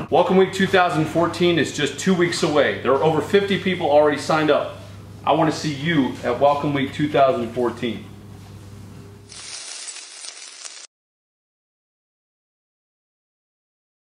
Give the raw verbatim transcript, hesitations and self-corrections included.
Welcome Week two thousand fourteen is just two weeks away. There are over fifty people already signed up. I want to see you at Welcome Week two thousand fourteen.